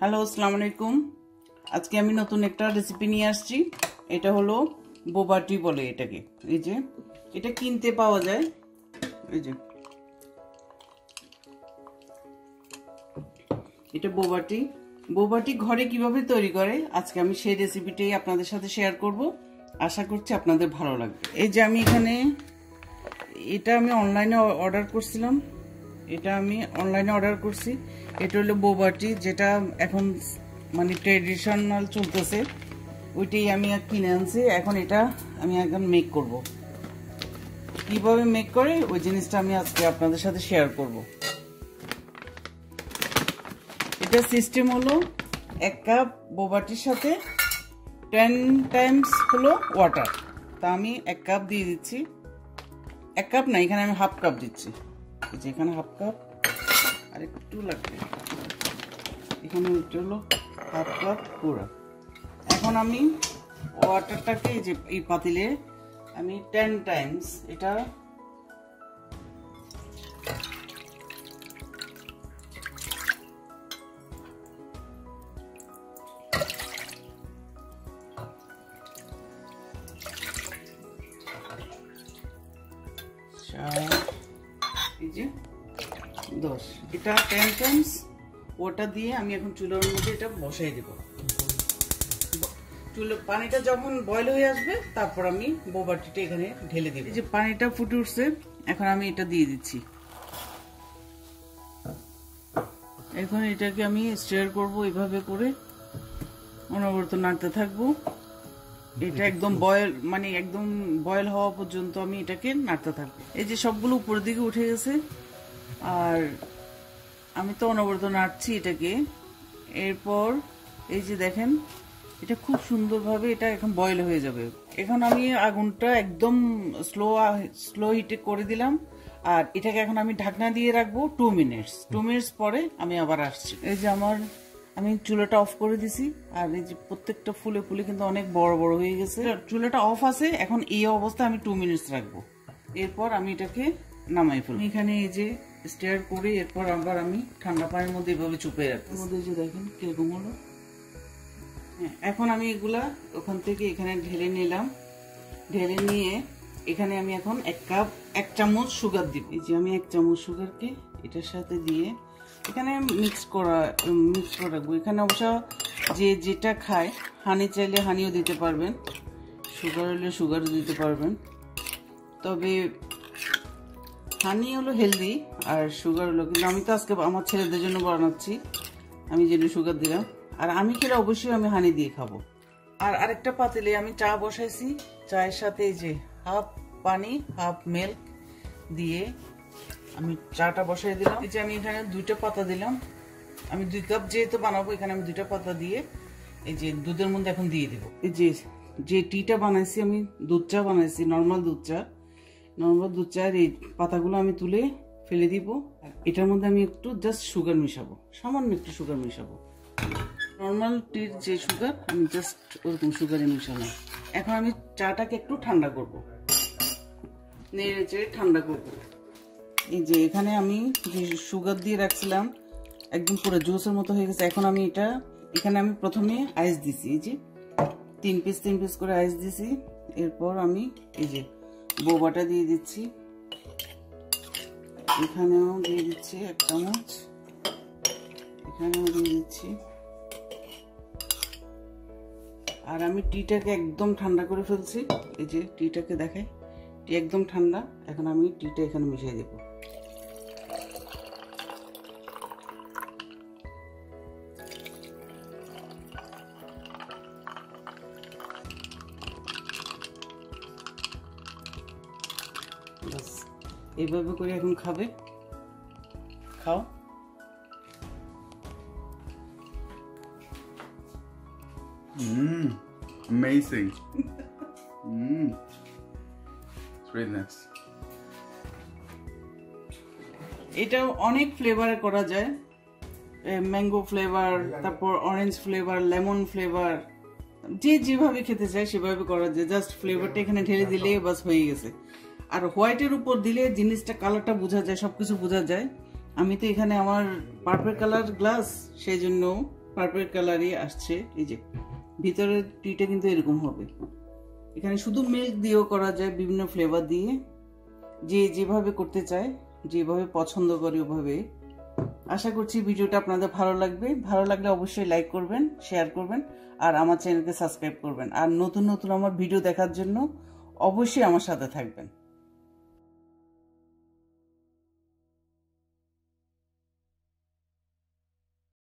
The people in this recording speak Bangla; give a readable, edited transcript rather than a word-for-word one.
হ্যালো, আসসালামু আলাইকুম। আজকে আমি নতুন একটা রেসিপি নিয়ে আসছি। এটা হলো বোবা টি বলে এটাকে। এই যে এটা কিনতে পাওয়া যায়। এই যে এটা বোবা টি ঘরে কিভাবে তৈরি করে আজকে আমি সেই রেসিপিটাই আপনাদের সাথে শেয়ার করব। আশা করছি আপনাদের ভালো লাগবে। এই যে আমি এখানে এটা আমি অনলাইনে অর্ডার করছিলাম। এটা হলো বোবা টি, যেটা এখন মানে ট্রেডিশনাল চলতেছে, ওইটাই আমি কিনে আনছি। এখন এটা আমি এখন মেক করব। কিভাবে মেক করে ওই জিনিসটা আমি আজকে আপনাদের সাথে শেয়ার করব। এটা সিস্টেম হলো 1 কাপ বোবাটির সাথে 10 টাইমস হলো ওয়াটার। তা আমি 1 কাপ দিয়ে দিচ্ছি। 1 কাপ না, এখানে আমি হাফ কাপ দিচ্ছি। এই যে এখানে হাফ কাপ, আর একটু লাগবে। এখানে হলো হাফ কাপ পুরো। এখন আমি ওয়াটারটাকে এই যে এই পাতিলে আমি 10 টাইমস এটা এই যে 10 এটা 10 টাইমস ওয়াটার দিয়ে আমি এখন চুলার মধ্যে এটা বসাই দেব। পানিটা যখন বয়েল হয়ে আসবে তারপর আমি বোবাটিটা এখানে ঢেলে দেব। এই যে পানিটা ফুটে উঠছে, এখন আমি এটা দিয়ে দিচ্ছি। এখন এটাকে আমি স্টির করব, এইভাবে করে অনবরত নাড়তে থাকবো। এটা একদম বয়েল হওয়া পর্যন্ত আমি এটাকে নাড়তে থাকবো। এই যে সবগুলো উপরের দিকে উঠে গেছে, আর আমি তো অনবরত নাড়ছি এটাকে। এরপর এই যে দেখেন এটা খুব সুন্দরভাবে এটা এখন বয়েল হয়ে যাবে। এখন আমি আগুনটা একদম স্লো হিটে করে দিলাম, আর এটাকে এখন আমি ঢাকনা দিয়ে রাখবো 2 মিনিটস। 2 মিনিটস পরে আমি আবার আসছি। এই যে আমি চুলাটা অফ করে দিছি, আর এই যে প্রত্যেকটা ফুলে কিন্তু অনেক বড় বড় হয়ে গেছে। চুলাটা অফ আছে, এখন এই অবস্থা আমি 2 মিনিটস রাখবো। এরপর আমি এটাকে নামাই ফেলবো। এখানে এই যে স্টির করে এরপর আবার আমি ঠান্ডা পানির মধ্যে এভাবে চুপে রাখবো। মধ্যে যে দেখেন কিরকম হলো। এখন আমি এগুলা ওখান থেকে এখানে ঢেলে নিলাম। ঢেলে নিয়ে এখানে আমি এখন 1 চামচ সুগার দিব। এই যে আমি 1 চামচ সুগারকে এটার সাথে দিয়ে এখানে মিক্স করে রাখবো। এখানে অবশ্য যে যেটা খায়, হানি চাইলে হানিও দিতে পারবেন, সুগার হলে সুগারও দিতে পারবেন। তবে হানি হলো হেলদি, আর সুগার হলো, কিন্তু আমি তো আজকে আমার ছেলেদের জন্য বানাচ্ছি, আমি যেন সুগার দিলাম। আর আমি খেলে অবশ্যই আমি হানি দিয়ে খাবো। আর আরেকটা পাতিলে আমি চা বসাইছি। চায়ের সাথে এই যে হাফ পানি হাফ মিল্ক দিয়ে আমি চাটা বসাই দিলাম। এই যে আমি এখানে 2টা পাতা দিলাম। আমি 2 কাপ যেহেতু বানাবো, এখানে আমি 2টা পাতা দিয়ে এই যে দুধের মধ্যে এখন দিয়ে দেবো। এই যে টিটা বানাইছি, আমি দুধ চা বানাইছি, নর্মাল দুধ চা। এই পাতাগুলো আমি তুলে ফেলে দিব। এটার মধ্যে আমি একটু জাস্ট সুগার মিশাবো, সামান্য একটু সুগার মিশাবো। নর্মাল টির যে সুগার, আমি জাস্ট ওরকম সুগারে মিশালাম। এখন আমি চাটাকে একটু ঠান্ডা করব, নেড়ে চেড়ে ঠান্ডা করব। এই যে এখানে আমি যে সুগার দিয়ে রাখছিলাম একদম পুরো জুসের মতো হয়ে গেছে। এখন আমি এখানে আমি প্রথমে আইস দিছি। এই যে 3 পিস করে আইস দিছি। এরপর আমি এই যে বোবাটা দিয়ে দিচ্ছি। এখানেও দিয়ে দিচ্ছি 1 চামচ, এখানেও দিয়ে দিচ্ছি। আর আমি টিটাকে একদম ঠান্ডা করে ফেলছি। এই যে টিটাকে দেখাই, টি একদম ঠান্ডা। এখন আমি টিটা এখানে মিশিয়ে দেব। এইভাবে করে এখন খাও। Amazing. It's really nice. এটা অনেক ফ্লেভারে করা যায়, ম্যাঙ্গো ফ্লেভার, তারপর অরেঞ্জ ফ্লেভার, লেমন ফ্লেভার, যেভাবে খেতে চায় সেভাবে করা যায়। জাস্ট ফ্লেভারটা এখানে ঢেলে দিলে বাস হয়ে গেছে। আর হোয়াইটের উপর দিলে জিনিসটা কালারটা বোঝা যায়, সবকিছু বোঝা যায়। আমি তো এখানে আমার পার্পল কালার গ্লাস, সেই জন্য পার্পল কালারই আসছে। এই যে ভিতরের টিটা কিন্তু এরকম হবে। এখানে শুধু মিল্ক দিয়েও করা যায়, বিভিন্ন ফ্লেভার দিয়ে, যে যেভাবে করতে চায়, যেভাবে পছন্দ করে ওভাবে। আশা করছি ভিডিওটা আপনাদের ভালো লাগবে। ভালো লাগলে অবশ্যই লাইক করবেন, শেয়ার করবেন, আর আমার চ্যানেলকে সাবস্ক্রাইব করবেন। আর নতুন নতুন আমার ভিডিও দেখার জন্য অবশ্যই আমার সাথে থাকবেন।